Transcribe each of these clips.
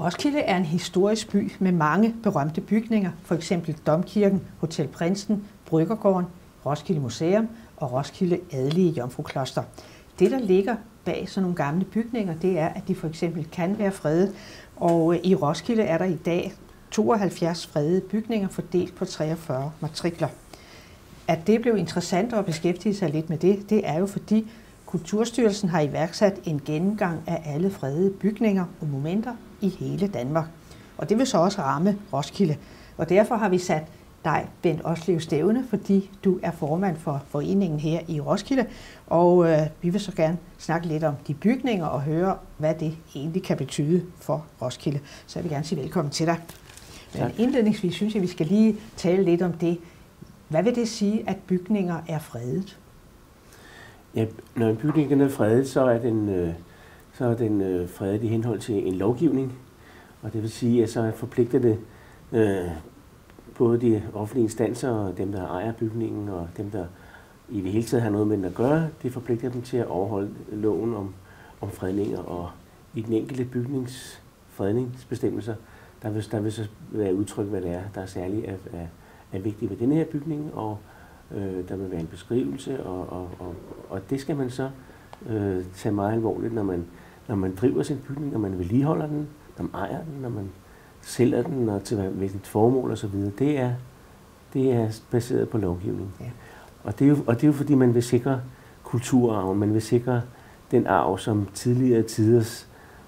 Roskilde er en historisk by med mange berømte bygninger, f.eks. Domkirken, Hotel Prinsen, Bryggergården, Roskilde Museum og Roskilde Adelige Jomfrukloster. Det, der ligger bag sådan nogle gamle bygninger, det er, at de for eksempel kan være fredet. Og i Roskilde er der i dag 72 fredede bygninger fordelt på 43 matrikler. At det blev interessant at beskæftige sig lidt med det er jo fordi Kulturstyrelsen har iværksat en gennemgang af alle fredede bygninger og monumenter i hele Danmark. Og det vil så også ramme Roskilde. Og derfor har vi sat dig, Bent Oslev, stævne, fordi du er formand for foreningen her i Roskilde. Og vi vil så gerne snakke lidt om de bygninger og høre, hvad det egentlig kan betyde for Roskilde. Så jeg vil gerne sige velkommen til dig. Men indledningsvis synes jeg, vi skal lige tale lidt om det. Hvad vil det sige, at bygninger er fredet? Ja, når en bygning er fredet, så er den fredet i henhold til en lovgivning. Og det vil sige, at så forpligter det både de offentlige instanser og dem, der ejer bygningen, og dem, der i det hele taget har noget med den at gøre, det forpligter dem til at overholde loven om fredninger. Og i den enkelte bygnings fredningsbestemmelser, der vil så være udtryk, hvad det er, der er særligt er vigtigt ved denne her bygning, og der vil være en beskrivelse, og det skal man så tage meget alvorligt, når man driver sin bygning, når man vedligeholder den, når man ejer den, når man sælger den, og til hvilket formål osv. Det er baseret på lovgivning. Ja. Og det er jo fordi, man vil sikre kulturarven, man vil sikre den arv, som tidligere tiders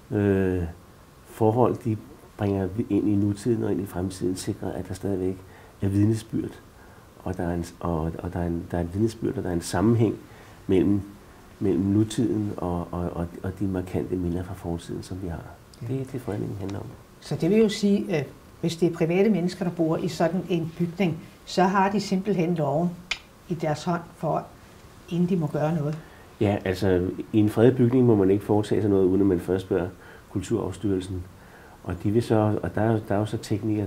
forhold, de bringer ind i nutiden og ind i fremtiden, sikrer, at der stadigvæk er vidnesbyrd, og der er en vidnesbyrd, og der er en sammenhæng mellem nutiden og de markante minder fra fortiden, som vi har. Det er det, fredningen handler om. Så det vil jo sige, at hvis det er private mennesker, der bor i sådan en bygning, så har de simpelthen loven i deres hånd for, inden de må gøre noget. Ja, altså i en fredet bygning må man ikke foretage sig noget, uden at man først spørger Kulturarvsstyrelsen. Og der er jo så teknikere,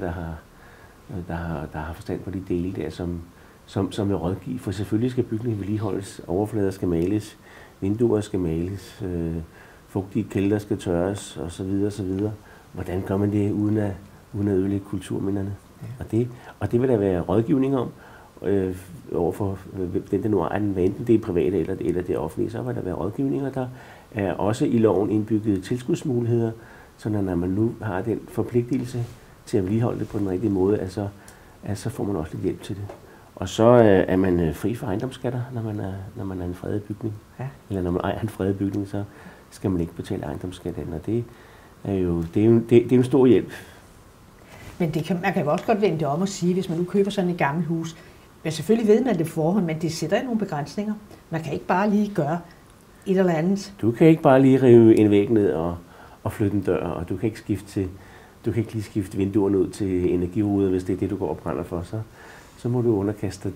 der har forstand på de dele der, som vil rådgive. For selvfølgelig skal bygningen vedligeholdes, overflader skal males, vinduer skal males, fugtige kælder skal tørres osv. Hvordan gør man det uden at ødelægge kulturminderne? Ja. Og det vil der være rådgivning om overfor den, der nu ejer den, hvad enten det er private eller det offentlige, så vil der være rådgivninger. Der er også i loven indbygget tilskudsmuligheder, så når man nu har den forpligtelse til at vedligeholde det på den rigtige måde, så får man også lidt hjælp til det. Og så er man fri for ejendomsskatter, når man er en fredet bygning. Ja. Eller når man ejer en fredet bygning, så skal man ikke betale ejendomsskat. Og det er jo en stor hjælp. Men man kan jo også godt vende det om og sige, hvis man nu køber sådan et gammelt hus, men selvfølgelig ved man det forhånd, men det sætter nogle begrænsninger. Man kan ikke bare lige gøre et eller andet. Du kan ikke bare lige rive en væg ned og flytte en dør, og du kan ikke lige skifte vinduerne ud til energiruder, hvis det er det, du går og brænder for. Så må du underkaste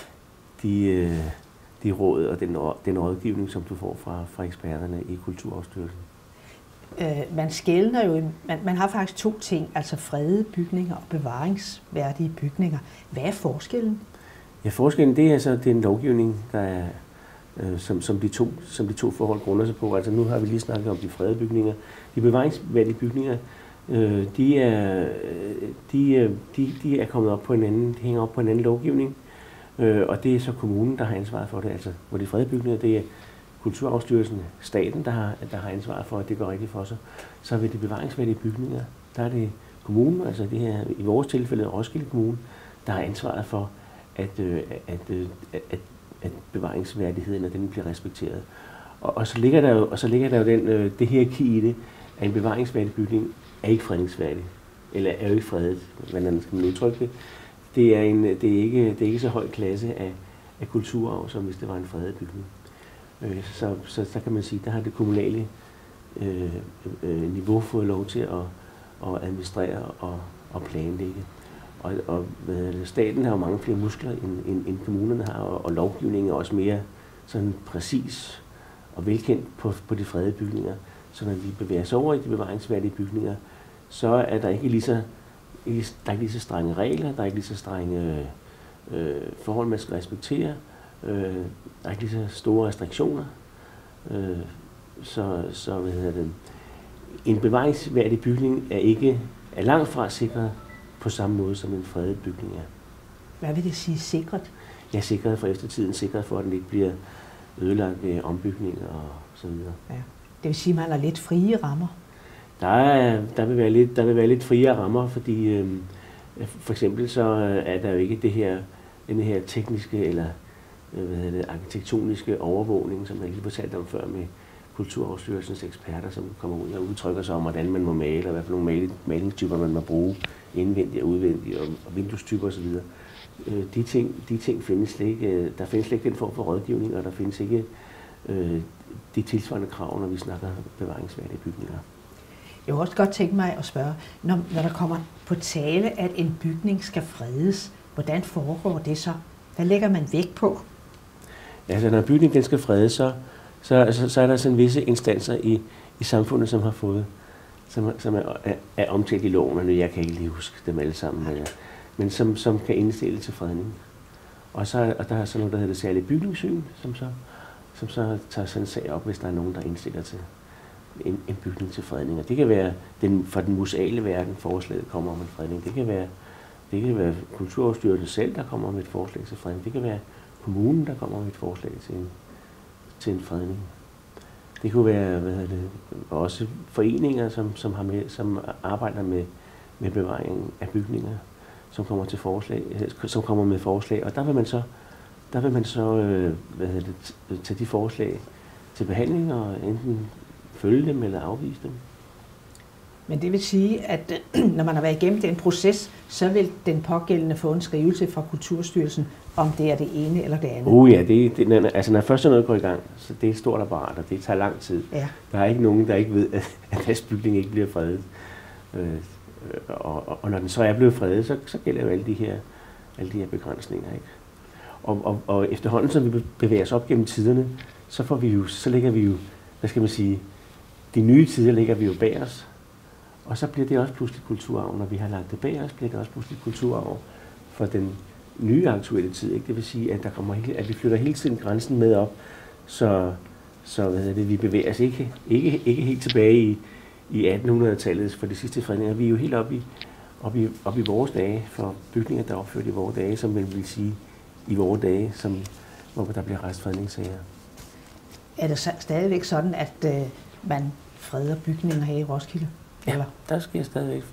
de råd og den rådgivning, som du får fra eksperterne i Kulturarvsstyrelsen. Man skelner jo, man har faktisk to ting, altså fredede bygninger og bevaringsværdige bygninger. Hvad er forskellen? Ja, forskellen det er så den lovgivning, der er, som de to forhold grunder sig på. Altså nu har vi lige snakket om de fredede bygninger. De bevaringsværdige bygninger, de er kommet op på en anden, de hænger op på en anden lovgivning, og det er så kommunen, der har ansvaret for det. Altså, hvor de fredede bygninger, det er Kulturarvsstyrelsen, staten, der har ansvaret for, at det går rigtigt for sig. Så ved de bevaringsværdige bygninger, der er det kommunen, altså det her i vores tilfælde Roskilde Kommune, der har ansvaret for, at bevaringsværdigheden af den bliver respekteret. Og så ligger der jo det hierarki i det, at en bevaringsværdig bygning er ikke fredningsværdig, eller er jo ikke fredet, hvordan skal man udtrykke det. Det er ikke så høj klasse af kulturarv, som hvis det var en fredet bygning. Så kan man sige, der har det kommunale niveau fået lov til at administrere og planlægge. Og staten har jo mange flere muskler, end kommunerne har, og lovgivningen er også mere sådan præcis og velkendt på de fredede bygninger. Så når vi bevæger os over i de bevaringsværdige bygninger, så er der ikke lige så strenge regler, der er ikke lige så strenge forhold, man skal respektere. Der er ikke lige så store restriktioner. en bevaringsværdig bygning er langt fra sikret på samme måde, som en fredet bygning er. Hvad vil det sige sikret? Ja, sikret for eftertiden, sikret for, at den ikke bliver ødelagt ved ombygninger og så videre. Ja. Det vil sige, at man har lidt frie rammer? Der vil være lidt friere rammer, fordi for eksempel så er der jo ikke den her tekniske eller arkitektoniske overvågning, som jeg lige fortalte om før med Kulturarvsstyrelsens eksperter, som kommer ud og udtrykker sig om, hvordan man må male, og hvad for nogle malingstyper man må bruge, indvendigt og udvendigt, og vinduestyper osv. De ting findes slet ikke. Der findes slet ikke den form for rådgivning, og der findes ikke de tilsvarende krav, når vi snakker bevaringsværdige bygninger. Jeg kunne også godt tænke mig at spørge, når der kommer på tale, at en bygning skal fredes, hvordan foregår det så? Hvad lægger man vægt på? Altså, når en bygning den skal fredes, så er der sådan visse instanser i samfundet, som har fået, som er omtalt i loven, og jeg kan ikke lige huske dem alle sammen, men som kan indstille til fredning. Og der er sådan noget, der hedder det særlige bygningssyn, som så tager sådan en sag op, hvis der er nogen, der indstiller til en bygning til fredning. Og det kan være fra den museale verden, forslaget kommer om en fredning. Det kan være Kulturarvsstyrelsen selv, der kommer med et forslag til fredning. Det kan være kommunen, der kommer med et forslag til en fredning. Det kunne være også foreninger, som arbejder med bevaringen af bygninger, som kommer med forslag. Og der vil man så tage de forslag til behandling og enten følge dem eller afvise dem. Men det vil sige, at når man har været igennem den proces, så vil den pågældende få en skrivelse fra Kulturstyrelsen, om det er det ene eller det andet. Ja, altså når først noget går i gang, så det er et stort apparat, og det tager lang tid. Ja. Der er ikke nogen, der ikke ved, at deres bygning ikke bliver fredet. Og når den så er blevet fredet, så gælder jo alle de her begrænsninger, ikke? Og efterhånden, som vi bevæger os op gennem tiderne, så lægger vi jo, hvad skal man sige, de nye tider lægger vi jo bag os. Og så bliver det også pludselig kulturarv. Når vi har lagt det bag os, bliver det også pludselig kulturarv for den nye aktuelle tid. Ikke? Det vil sige, at vi flytter hele tiden grænsen med op, så vi bevæger os ikke helt tilbage i 1800-tallet for de sidste fredninger. Vi er jo helt op i vores dage, for bygninger, der er opført i vores dage, som man vil sige i vores dage, hvor der bliver rejst fredningssager. Er det stadigvæk sådan, at man freder bygninger her i Roskilde? Ja, der sker stadigvæk.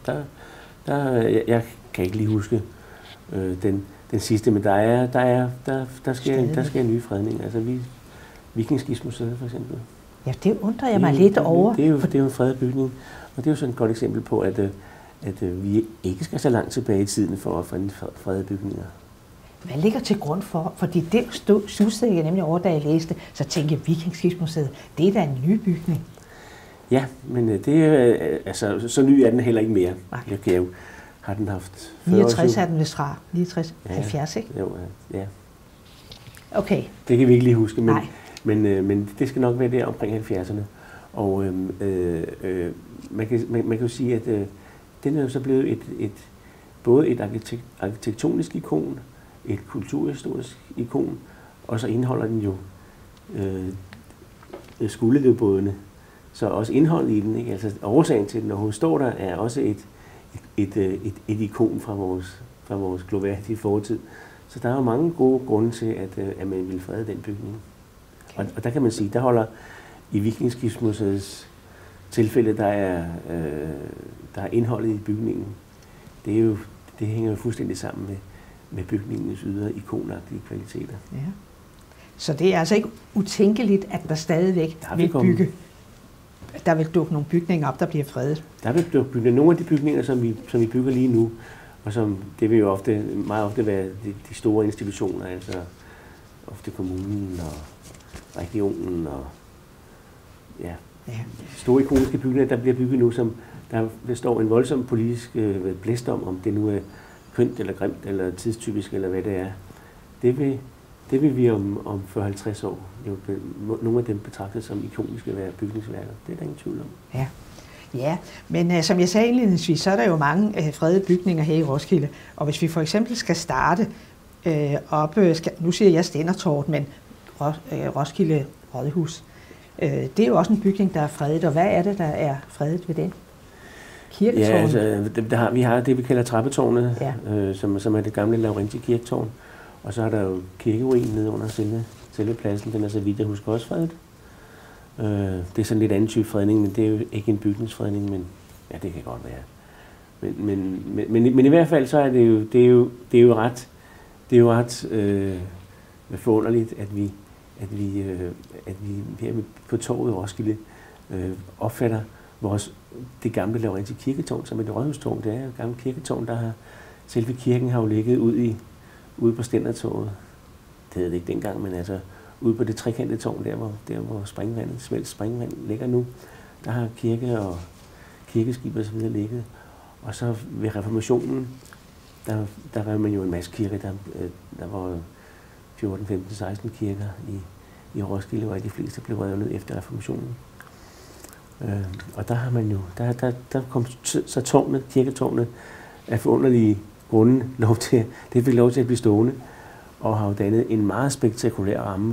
Jeg kan ikke lige huske den sidste, men der sker nye fredninger. Altså Vikingskibsmuseet for eksempel. Ja, det undrer jeg mig lidt over. Det er jo en fredet bygning, og det er jo sådan et godt eksempel på, at vi ikke skal så langt tilbage i tiden for at finde fredede bygninger. Hvad ligger til grund for? Fordi det susede jeg nemlig over, da jeg læste, så tænkte jeg, Vikingskibsmuseet, det er da en ny bygning. Ja, men så ny er den heller ikke mere. Okay. Har den haft 69 er den vist fra. 69, ja, 70, ikke? Jo, ja. Okay. Det kan vi ikke lige huske, men det skal nok være der omkring 70'erne. Og man kan jo sige, at den er jo så blevet både et arkitektonisk ikon, et kulturhistorisk ikon, og så indeholder den jo skuldeløvbådene. Så også indholdet i den, ikke? Altså årsagen til den, når hun står der, er også et ikon fra vores glorværdige fortid. Så der er jo mange gode grunde til, at man vil frede den bygning. Okay. Og der kan man sige, der holder i Vikingskibsmuseets tilfælde, der er indholdet i bygningen. Det hænger jo fuldstændig sammen med bygningens ydre ikonagtige kvaliteter. Ja. Så det er altså ikke utænkeligt, at der stadigvæk der vil dukke nogle bygninger op, der bliver fredet. Der vil dukke nogle af de bygninger, som vi bygger lige nu, og det vil jo meget ofte være de store institutioner, altså ofte kommunen og regionen og store ikoniske bygninger, der bliver bygget nu, som der står en voldsom politisk blæst om det nu er kønt eller grimt eller tidstypisk eller hvad det er. Det vil vi om 40-50 år, nogle af dem betragtet som ikoniske bygningsværker. Det er der ingen tvivl om. Ja, men som jeg sagde indledningsvis, så er der jo mange fredede bygninger her i Roskilde. Og hvis vi for eksempel skal starte nu siger jeg Stændertorvet, men Roskilde Rådhus. Det er jo også en bygning, der er fredet, og hvad er det, der er fredet ved den? Kirketårn? Ja, altså, vi har det, vi kalder trappetårnet, som er det gamle Laurentii kirketårn. Og så er der jo kirkeruinen nede under selve pladsen. Den er, så vidt jeg husker, også fredet. Det er sådan lidt anden type fredning, men det er jo ikke en bygningsfredning, men ja, det kan godt være. Men i hvert fald så er det jo ret forunderligt, at vi her på torvet i Roskilde opfatter det gamle Laurentii kirketårn som et rådhustårn. Det er jo et gammelt kirketårn, selve kirken har jo ligget ude på Stændertorvet. Det hed det ikke dengang, men altså ude på det trekantede tårn, der hvor Smeldt Springvand ligger nu. Der har kirke og kirkeskib og så videre ligget. Og så ved reformationen, der var man jo en masse kirker. Der var 14, 15, 16 kirker i Roskilde, hvor de fleste blev revet ned efter reformationen. Og der har man jo, der kom så kirketårnet af forunderlige grunde det fik lov til at blive stående, og har jo dannet en meget spektakulær ramme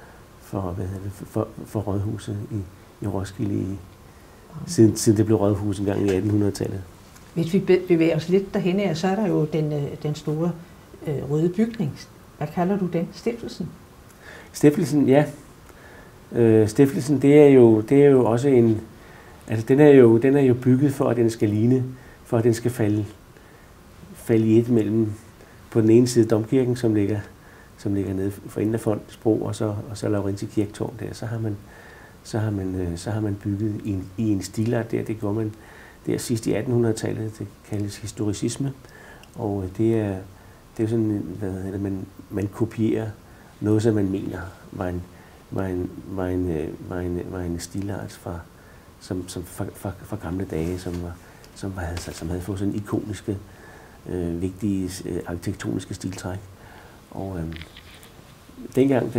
for rådhuset i Roskilde, siden det blev rådhus engang i 1800-tallet. Hvis vi bevæger os lidt derhen af, så er der jo den store røde bygning. Hvad kalder du den? Stiftelsen? Stiftelsen, ja. Stiftelsen, det er jo også en, altså den er jo bygget for, at den skal ligne, for at den skal falde i et mellem på den ene side domkirken, som ligger nede for enden af Fondens Bro, og så Laurentii kirketårn der. Så har man bygget i en stilart der. Det gjorde man der sidst i 1800-tallet. Det kaldes historicisme, og det er sådan, man kopierer noget, som man mener var en stilart fra gamle dage, som havde fået sådan ikoniske, vigtige arkitektoniske stiltræk. Og dengang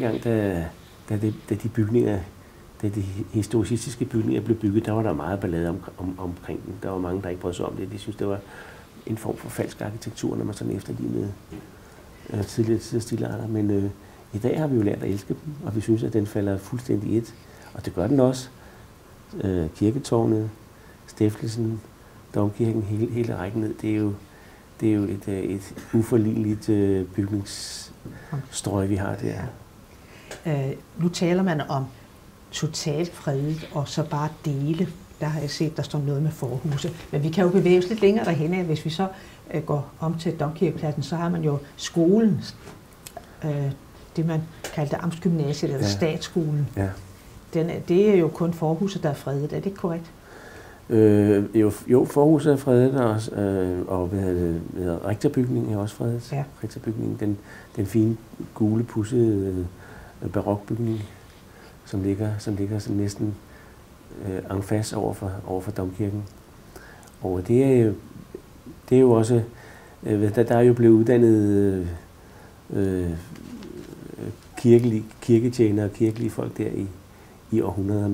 da de historicistiske bygninger blev bygget, der var der meget ballade omkring dem. Der var mange, der ikke brød sig om det. De synes, det var en form for falsk arkitektur, når man sådan efterlignede tidligere stilarter. Men i dag har vi jo lært at elske dem, og vi synes, at den falder fuldstændig et. Og det gør den også. Kirketårnet, Stiftelsen, Domkirken, hele rækken ned, det er jo et uforligneligt bygningsstrøg, vi har der. Nu taler man om totalt fredet, og så bare dele. Der har jeg set, der står noget med forhuse. Men vi kan jo bevæge os lidt længere derhen af. Hvis vi så går om til Domkirkepladsen, så har man jo skolen, det man kaldte Amtsgymnasiet, eller Statsskolen. Ja. Det er jo kun forhuset, der er fredet. Er det ikke korrekt? Jo, forhuset er fredet, og rektorbygningen er også fredet. Ja. Rektorbygningen, den fine, gule, pudsede barokbygning, som ligger sådan næsten en face over for domkirken. Og det er jo også, der er jo blevet uddannet kirketjenere og kirkelige folk der i århundreder,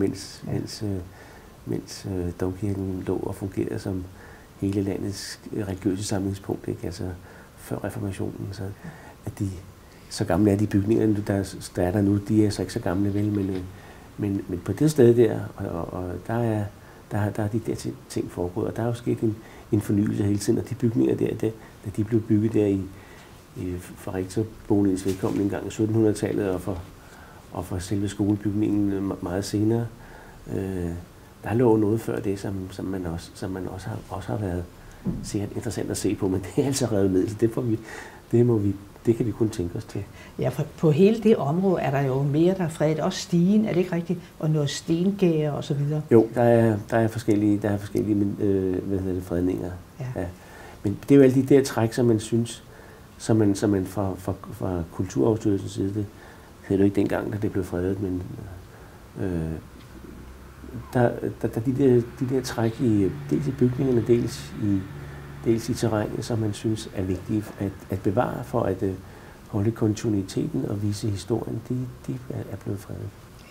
mens domkirken lå og fungerede som hele landets religiøse samlingspunkt, ikke? Altså før reformationen. Så gamle er de bygninger, der er der nu, de er så ikke så gamle vel, men på det sted der, og der er de der ting foregået, og der er jo sket en fornyelse hele tiden, og de bygninger der, da de blev bygget der for rektorboligens vedkommende en gang i 1700-tallet, og for selve skolebygningen meget senere, der lå noget før det, som man også har været sikkert interessant at se på, men det er altså revet ned, så det kan vi kun tænke os til. Ja, for på hele det område er der jo mere, der er fredet. Også stigen, er det ikke rigtigt? Og noget stengære og så videre. Jo, der er forskellige fredninger. Ja. Men det er jo alle de der træk, som man synes, som man fra Kulturarvsstyrelsens side, det hed det jo ikke dengang, da det blev fredet, men der de der træk dels i bygningerne, dels i terrænet, som man synes er vigtige at bevare for at holde kontinuiteten og vise historien, de er blevet fredet.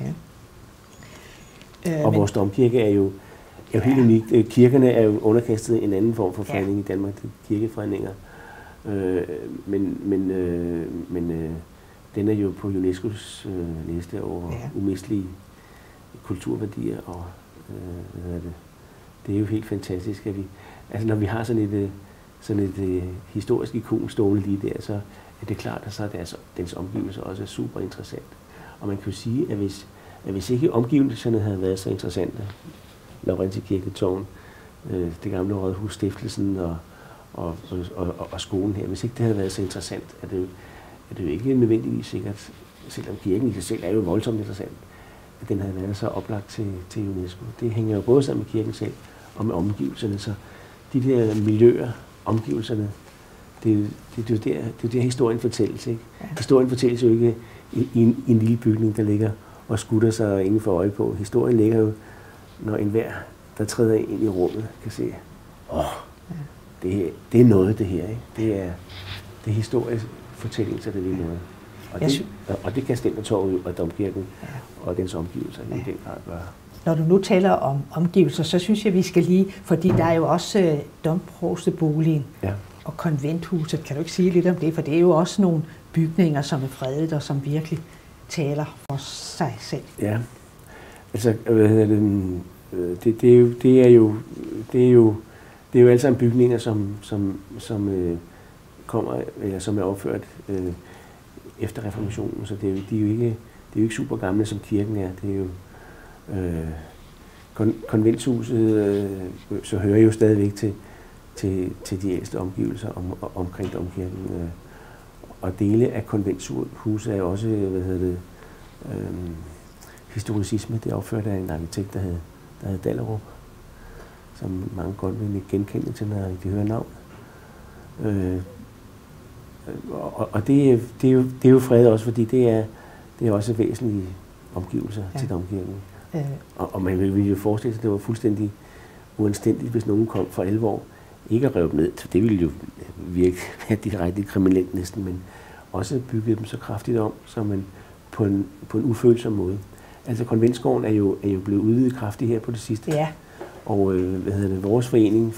Ja. Og vores domkirke er jo helt unikt. Kirkerne er jo underkastet en anden form for fredning i Danmark, det er kirkefredninger. Men den er jo på UNESCO's liste over umistelige kulturværdier, og det er jo helt fantastisk, at vi, altså når vi har sådan et historisk ikon stående lige der, så er det klart, at så er dens omgivelser også super interessant. Og man kan jo sige, at hvis ikke omgivelserne havde været så interessante, Laurentii Kirketårn, det gamle rådhus, stiftelsen og skolen her, hvis ikke det havde været så interessant, er det jo ikke nødvendigvis sikkert, selvom kirken i sig selv er jo voldsomt interessant, at den havde været så oplagt til UNESCO. Det hænger jo både sammen med kirken selv og med omgivelserne, så de der miljøer, omgivelserne, det er jo der historien fortælles, ikke? Ja. Historien fortælles jo ikke i en lille bygning, der ligger og skutter sig inden for øje på. Historien ligger jo, når enhver, der træder ind i rummet, kan se, det er noget det her, ikke? Det er historisk fortælling, så det er noget. Og det kan Stændertorvet og Domkirken og dens omgivelser i den grad gøre. Når du nu taler om omgivelser, så synes jeg, vi skal lige, fordi der er jo også domprovsteboligen og konventhuset. Kan du ikke sige lidt om det? For det er jo også nogle bygninger, som er fredet og som virkelig taler for sig selv. Ja, altså det er jo alle sammen bygninger, som kommer, eller som er opført efter reformationen, så de er jo ikke super gamle, som kirken er. Det er jo konventshuset, så hører jo stadigvæk til de ældste omgivelser omkring domkirken. Og dele af konventshuset er jo også, historicisme. Det er opført af en arkitekt, der hed Dahlerup, som mange godt vil genkende til, når de hører navn. Og det er jo fredet også, fordi det er også væsentlige omgivelser til domkirken. Og man vil jo forestille sig, at det var fuldstændig uanstændigt, hvis nogen kom for alvor, ikke at rive dem ned. Det ville jo virke direkte kriminelt næsten, men også bygge dem så kraftigt om, så man på en ufølsom måde. Altså konventsgården er jo blevet udvidet kraftigt her på det sidste. Ja. Og vores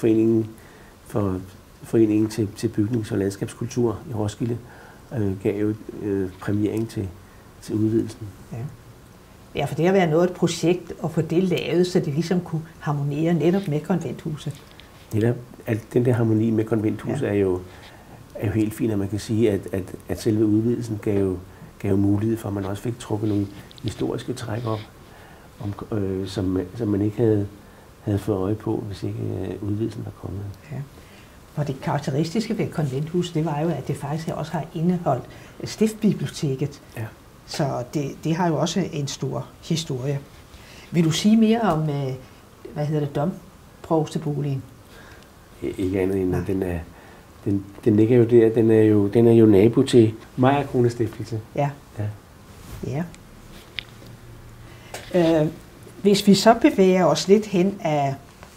foreningen til bygnings- og landskabskultur i Roskilde gav jo præmiering til udvidelsen. Ja, for det har været et projekt at få det lavet, så det ligesom kunne harmonere netop med konventhuset. Netop, at den der harmoni med konventhuset er jo helt fint, at man kan sige, at selve udvidelsen gav mulighed for, at man også fik trukket nogle historiske træk op, som man ikke havde fået øje på, hvis ikke udvidelsen var kommet. Ja. Og det karakteristiske ved konventhuset, det var jo, at det faktisk også har indeholdt stiftbiblioteket. Ja. Så det har jo også en stor historie. Vil du sige mere om, domprovsteboligen? Ikke andet end, at den ligger jo der. Den er jo nabo til Meyer Krone Stiftelse. Ja. Hvis vi så bevæger os lidt hen af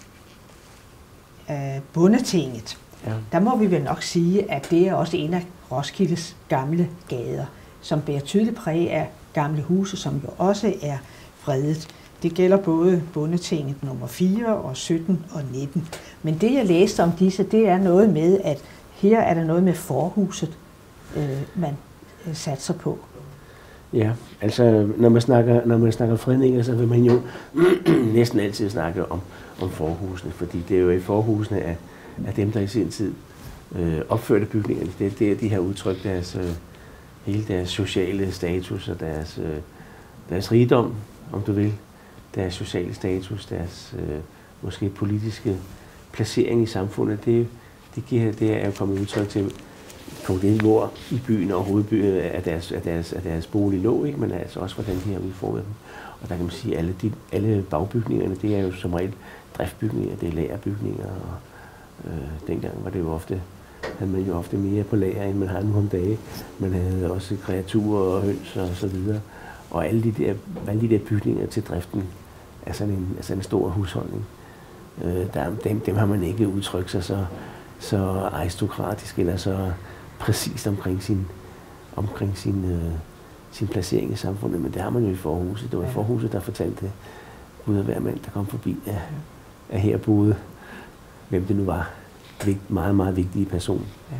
Bondetinget, der må vi vel nok sige, at det er også en af Roskildes gamle gader, som bærer tydeligt præg af gamle huse, som jo også er fredet. Det gælder både Bondetinget nummer 4 og 17 og 19. Men det, jeg læste om disse, det er noget med, at her er der noget med forhuset, man satser på. Ja, altså når man snakker fredninger, så vil man jo næsten altid snakke om forhusene, fordi det er jo i forhusene af dem, der i sin tid opførte bygningerne. Det er de her udtryk, hele deres sociale status og deres rigdom, om du vil, deres sociale status, deres måske politiske placering i samfundet. Det er jo kommet udtryk til på det, hvor i byen og hovedbyen af deres bolig lå, ikke? Men altså også hvordan de har udformet dem. Og der kan man sige, at alle bagbygningerne, det er jo som regel driftbygninger, det er lagerbygninger, og dengang var det jo havde man jo ofte mere på lager, end man har nu om dage. Man havde også kreaturer og høns og så videre. Og alle de der bygninger til driften er sådan en stor husholdning. Dem har man ikke udtrykt sig så aristokratisk eller så præcist omkring sin placering i samfundet, men det har man jo i forhuset. Det var forhuset, der fortalte ud af hver mand, der kom forbi, at her boede, hvem det nu var, meget, meget vigtige person. Ja.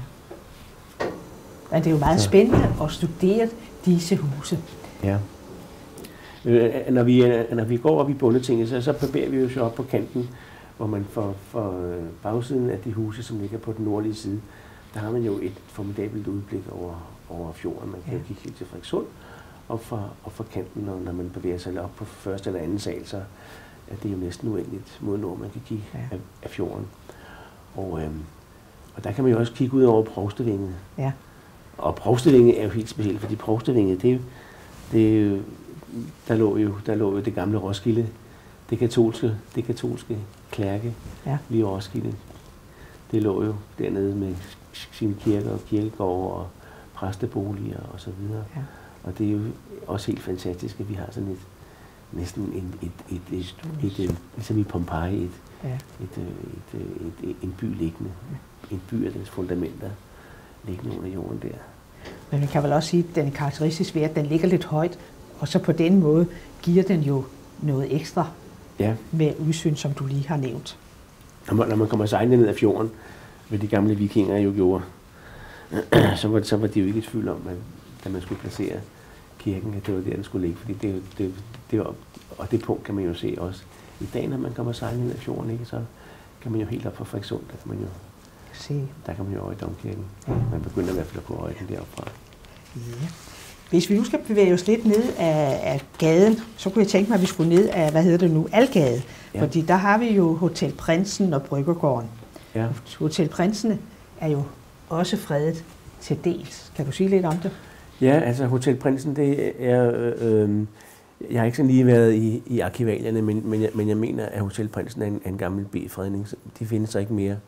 Men det er jo meget spændende at studere disse huse. Ja. Når vi går op i Bondetinget, så bevæger vi jo så op på kanten, hvor man for bagsiden af de huse, som ligger på den nordlige side, der har man jo et formidabelt udblik over fjorden. Man kan jo kigge helt til Frederikssund, og for kanten, når man bevæger sig op på første eller anden sal, så er det jo næsten uendeligt mod nord, man kan kigge af fjorden. Og der kan man jo også kigge ud over Provstevinget. Ja. Og Provstevinget er jo helt specielt, fordi Provstevinget, der lå jo det gamle Roskilde, det katolske Klærke lige Roskilde. Det lå jo dernede med sine kirker og kirkegårde og præsteboliger og så videre. Ja. Og det er jo også helt fantastisk, at vi har sådan næsten ligesom i Pompeji, en by liggende. En by af dens fundamenter liggende under jorden der. Men man kan vel også sige, at den er karakteristisk ved, at den ligger lidt højt, og så på den måde giver den jo noget ekstra med udsyn, som du lige har nævnt. Når man kommer sejlende ned ad fjorden, hvad de gamle vikinger jo gjorde, så var de jo ikke i tvivl om, at da man skulle placere kirken, at det var der, den skulle ligge. Fordi og det punkt kan man jo se også i dag, når man kommer sejlende ned ad fjorden, ikke? Så kan man jo helt op fra Frederikssund, der kan man jo over i domkirken. Man begynder i hvert fald at gå øjne deroppe fra. Ja. Hvis vi nu skal bevæge os lidt ned af gaden, så kunne jeg tænke mig, at vi skulle ned af, Algade. Ja. Fordi der har vi jo Hotel Prinsen og Bryggergården. Ja. Hotel Prinsen er jo også fredet til dels. Kan du sige lidt om det? Ja, altså Hotel Prinsen, det er... jeg har ikke sådan lige været i arkivalierne, men jeg mener, at Hotel Prinsen er en gammel B-fredning. De findes så ikke mere.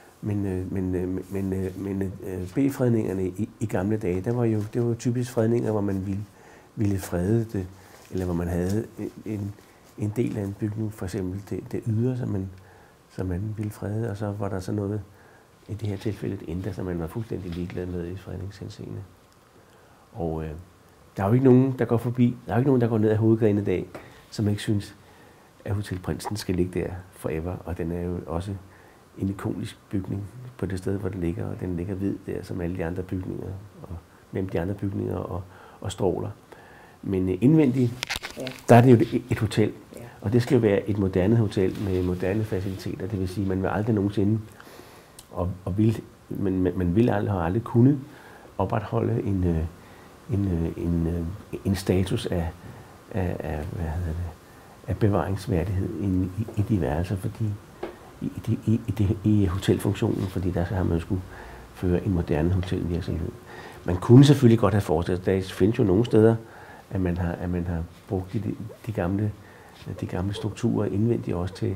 Men B-fredningerne i gamle dage, det var jo typisk fredninger, hvor man ville frede det, eller hvor man havde en del af en bygning, for eksempel det ydre, som man ville frede, og så var der så noget, i det her tilfælde et indre, som man var fuldstændig ligeglad med i fredningshenseende. Og der er jo ikke nogen, der går forbi, der er jo ikke nogen, der går ned ad hovedgaden i dag, som ikke synes, at Hotel Prinsen skal ligge der forever, og den er jo også en ikonisk bygning på det sted, hvor den ligger, og den ligger hvid der, som alle de andre bygninger, og mellem de andre bygninger og stråler. Men indvendigt, der er det jo et hotel, og det skal jo være et moderne hotel med moderne faciliteter, det vil sige, at man vil aldrig nogensinde, man vil aldrig kunne opretholde en status af bevaringsværdighed i de værelser, fordi i hotelfunktionen, fordi der har man jo skulle føre en moderne hotelvirksomhed. Man kunne selvfølgelig godt have forestillet, der findes jo nogle steder, at man har brugt de gamle strukturer indvendigt også til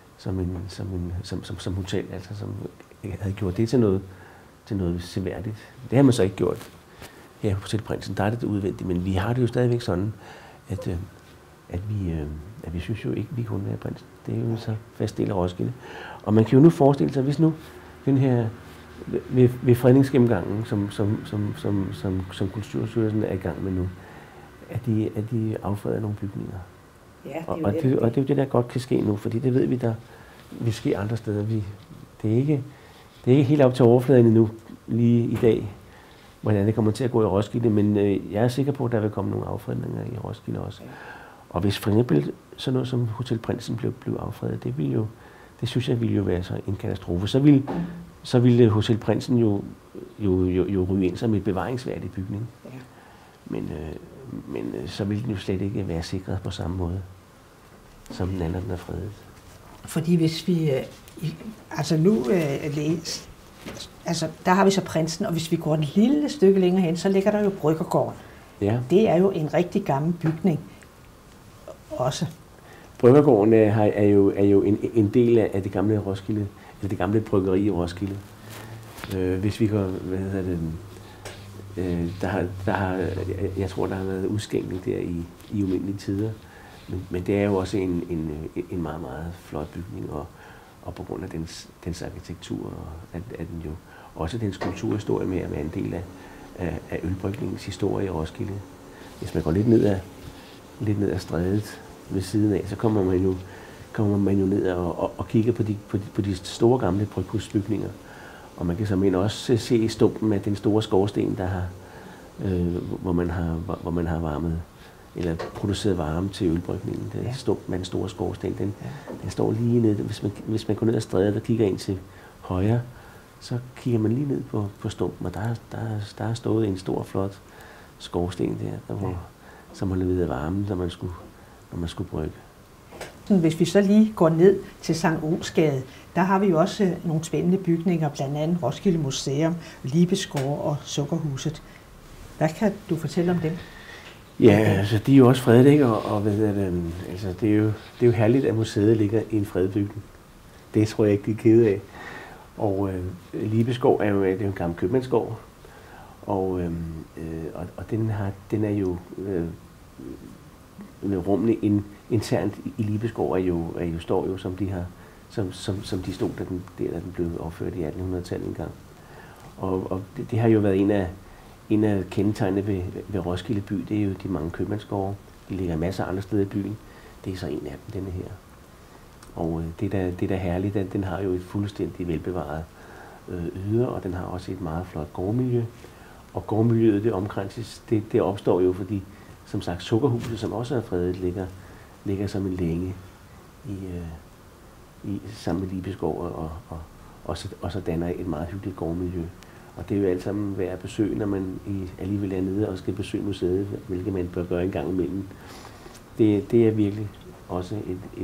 som hotel, altså som havde gjort det til noget seværdigt. Det har man så ikke gjort her på Hotel Prinsen. Der er det udvendigt, men vi har det jo stadigvæk sådan, at vi synes jo ikke, vi kunne være prinsen. Det er jo så fast del af Roskilde. Og man kan jo nu forestille sig, hvis nu den her ved fredningsgennemgangen, som Kulturstyrelsen er i gang med nu, at de affreder nogle bygninger. Ja, og det er jo det, der godt kan ske nu, fordi det ved vi, der vil ske andre steder. Det er ikke helt op til overfladen endnu, lige i dag, hvordan det kommer til at gå i Roskilde, men jeg er sikker på, at der vil komme nogle affredninger i Roskilde også. Ja. Og hvis for eksempel sådan noget som Hotel Prinsen blev affredet, det synes jeg ville jo være så en katastrofe. Så ville Hotel Prinsen jo ryge ind som et bevaringsværdig bygning. Ja. Men så ville den jo slet ikke være sikret på samme måde, som den anden er fredet. Fordi hvis vi der har vi så Prinsen, og hvis vi går et lille stykke længere hen, så ligger der jo Bryggergården. Ja. Det er jo en rigtig gammel bygning også. Bryggergården er jo en del af det gamle Roskilde, eller det gamle bryggeri i Roskilde. Hvis vi går, jeg tror, der har været udskænkning der i umindelige tider, men det er jo også en meget, meget flot bygning, og på grund af dens arkitektur, og at den jo også dens kulturhistorie med at være en del af ølbrygningens historie i Roskilde. Hvis man går lidt ned ad strædet ved siden af, så kommer man jo ned og kigger på de store gamle bryghusbygninger. Og man kan simpelthen også se i stumpen af den store skorsten, der har, hvor man har varmet eller produceret varme til ølbrygningen. Den stump med den store skorsten, den står lige nede. Hvis man går ned ad strædet og kigger ind til højre, så kigger man lige ned på stumpen, og der er stået en stor, flot skorsten som har levet varmen, når man skulle brygge. Hvis vi så lige går ned til Sankt Olsgade, der har vi jo også nogle spændende bygninger, blandt andet Roskilde Museum, Libesgård og Sukkerhuset. Hvad kan du fortælle om dem? Ja, altså de er jo også fredet, ikke? Altså, det er jo herligt, at museet ligger i en fredet bygning. Det tror jeg ikke, de er kede af. Og Libesgård er jo en gammel købmandsgård, og den er jo rummene internt i Libesgård står jo som de stod, da den blev opført i 1800-tallet engang. Og det har jo været en af kendetegnene ved Roskilde by, det er jo de mange købmandsgårde. De ligger masser af andre steder i byen. Det er så en af dem, denne her. Og det er da herligt, at den har jo et fuldstændig velbevaret ydre, og den har også et meget flot gårdmiljø. Og gårdmiljøet, det opstår jo, fordi, som sagt, Sukkerhuset, som også er fredet, ligger som en længe sammen med Libesgård, og så danner et meget hyggeligt gårdmiljø. Og det er jo alt sammen værd at besøge, når man alligevel er nede og skal besøge museet, hvilket man bør gøre en gang imellem. Det er virkelig også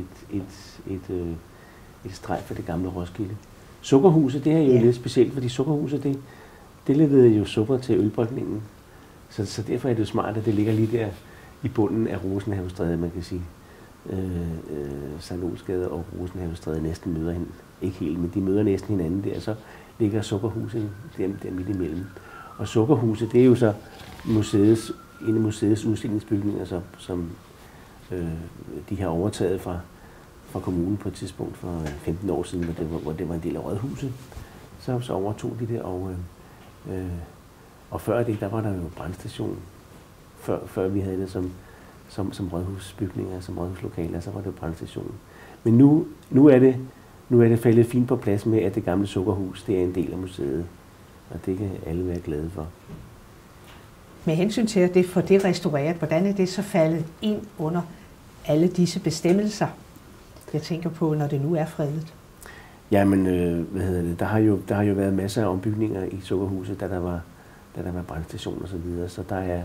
et streg for det gamle Roskilde. Sukkerhuset, det er jo lidt specielt, fordi Sukkerhuset, det leverede jo sukker til ølbrygningen. Så derfor er det jo smart, at det ligger lige der i bunden af Rosenhavestræde, man kan sige. Sankt Olsgade og Rosenhavestræde næsten møder hende. Ikke helt, men de møder næsten hinanden der, så ligger Sukkerhuset der midt imellem. Og Sukkerhuset, det er jo så en af museets udstillingsbygninger, som de har overtaget fra kommunen på et tidspunkt for 15 år siden, hvor det var en del af Rådhuset. Så overtog de det, og før det, der var der jo brandstation. Før vi havde det som rådhusbygninger, som rådhuslokaler, så var det jo brandstationen. Men nu er det faldet fint på plads med, at det gamle Sukkerhus, det er en del af museet. Og det kan alle være glade for. Med hensyn til at det får det restaureret, hvordan er det så faldet ind under alle disse bestemmelser? Jeg tænker på, når det nu er fredet. Jamen, der har jo været masser af ombygninger i Sukkerhuset, da der var brandstation og så videre. Så der er,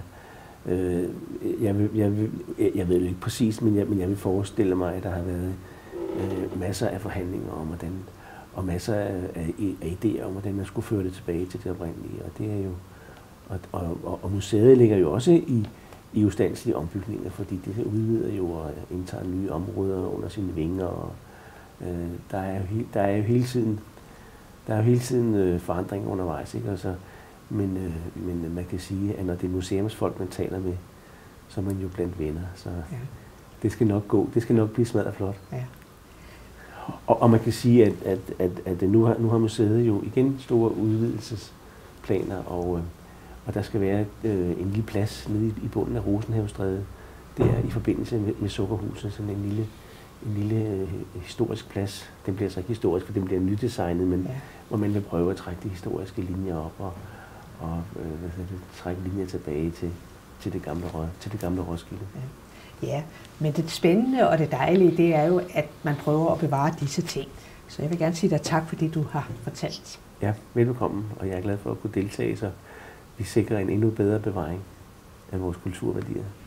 jeg ved det ikke præcis, men jeg vil forestille mig, at der har været masser af forhandlinger om hvordan, og masser af idéer om, hvordan man skulle føre det tilbage til det oprindelige. Og det er jo, og museet ligger jo også i ustandslige ombygninger, fordi det udvider jo og indtager nye områder under sine vinger. Og, der er jo hele tiden forandringer undervejs, ikke? Altså, men man kan sige, at når det er museumsfolk, man taler med, så er man jo blandt venner. Så det skal nok gå. Det skal nok blive smadret flot. Ja. Og man kan sige, at nu har museet jo igen store udvidelsesplaner, og der skal være en lille plads nede i bunden af Rosenhavestræde. Det er i forbindelse med Sukkerhuset, sådan en lille historisk plads. Den bliver så ikke historisk, for den bliver nydesignet, men hvor man vil prøve at trække de historiske linjer op og trække linjer tilbage til det gamle Roskilde. Ja, men det spændende og det dejlige, det er jo, at man prøver at bevare disse ting. Så jeg vil gerne sige dig tak, fordi du har fortalt. Ja, velbekomme, og jeg er glad for at kunne deltage, så vi sikrer en endnu bedre bevaring af vores kulturværdier.